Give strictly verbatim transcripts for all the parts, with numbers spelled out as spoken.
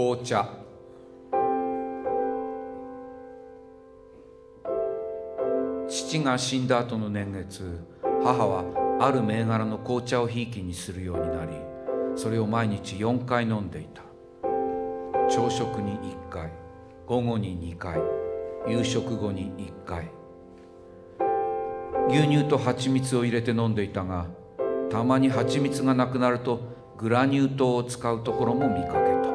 紅茶。父が死んだ後の年月、母はある銘柄の紅茶をひいきにするようになり、それを毎日よんかい飲んでいた。朝食にいっかい、午後ににかい、夕食後にいっかい。牛乳と蜂蜜を入れて飲んでいたが、たまに蜂蜜がなくなるとグラニュー糖を使うところも見かけた。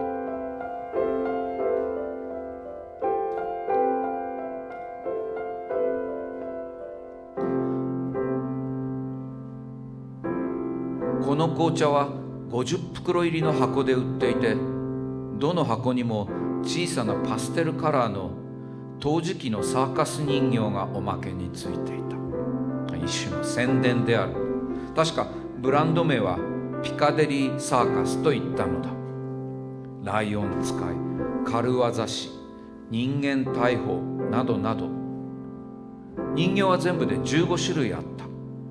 この紅茶はごじゅっふくろ入りの箱で売っていて、どの箱にも小さなパステルカラーの陶磁器のサーカス人形がおまけについていた。一種の宣伝である。確かブランド名はピカデリーサーカスと言ったのだ。ライオン使い、軽業師、人間大砲などなど、人形は全部でじゅうごしゅるいあった。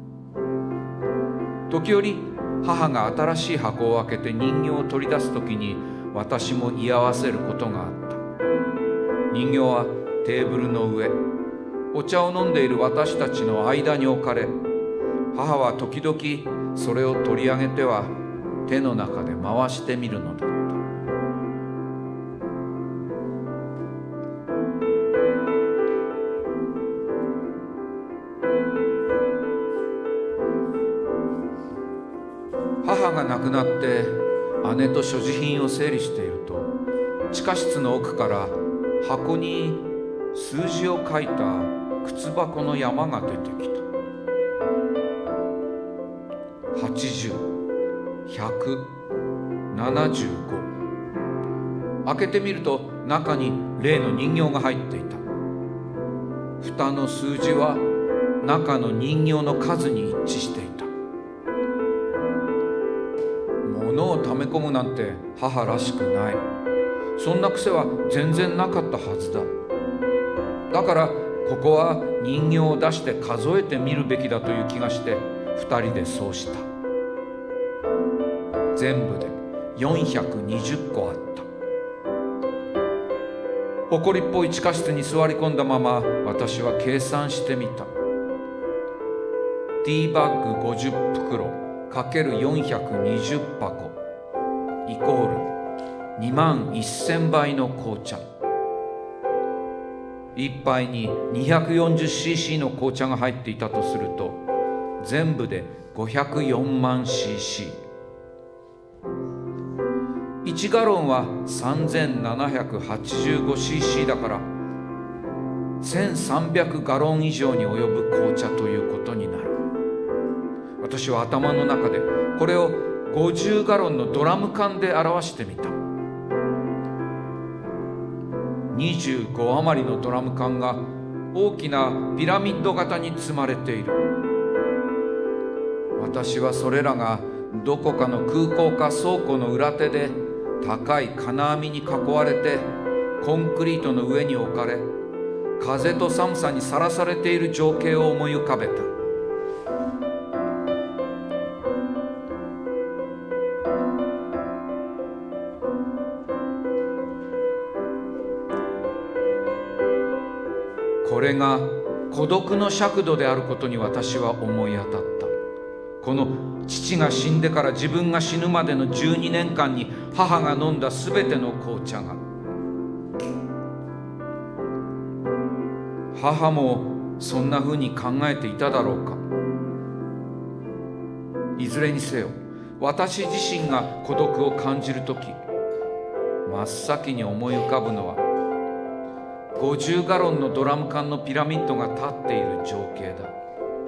時折母が新しい箱を開けて人形を取り出すときに、私も居合わせることがあった。人形はテーブルの上、お茶を飲んでいる私たちの間に置かれ、母は時々それを取り上げては手の中で回してみるのだった。母が亡くなって姉と所持品を整理していると、地下室の奥から箱に数字を書いた靴箱の山が出てきた。はちじゅう、ひゃく、ななじゅうご。開けてみると中に例の人形が入っていた。蓋の数字は中の人形の数に一致していた。物を溜め込むなんて母らしくない。そんな癖は全然なかったはずだ。だからここは人形を出して数えてみるべきだという気がして、二人でそうした。全部でよんひゃくにじゅっこあった。埃っぽい地下室に座り込んだまま、私は計算してみた。ティーバッグごじゅっぷくろかけるよんひゃくにじゅっぱこイコールにまんせんばいの紅茶。一杯に にひゃくよんじゅっシーシー の紅茶が入っていたとすると、全部でごひゃくよんまんシーシー。いちガロンは さんぜんななひゃくはちじゅうごシーシー だから、せんさんびゃくガロン以上に及ぶ紅茶ということになる。私は頭の中でこれをごじゅうガロンのドラム缶で表してみた。にじゅうご余りのドラム缶が大きなピラミッド型に積まれている。私はそれらがどこかの空港か倉庫の裏手で高い金網に囲われてコンクリートの上に置かれ、風と寒さにさらされている情景を思い浮かべた。これが孤独の尺度であることに私は思い当たった。この父が死んでから自分が死ぬまでのじゅうにねんかんに母が飲んだすべての紅茶が、母もそんなふうに考えていただろうか。いずれにせよ、私自身が孤独を感じるとき、真っ先に思い浮かぶのはごじゅうガロンのドラム缶のピラミッドが立っている情景だ。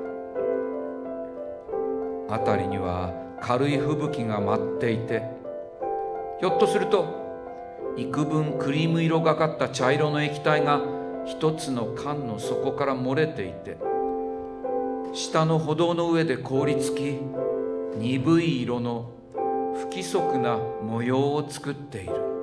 辺りには軽い吹雪が舞っていて、ひょっとすると幾分クリーム色がかった茶色の液体が一つの缶の底から漏れていて、下の歩道の上で凍りつき、鈍い色の不規則な模様を作っている。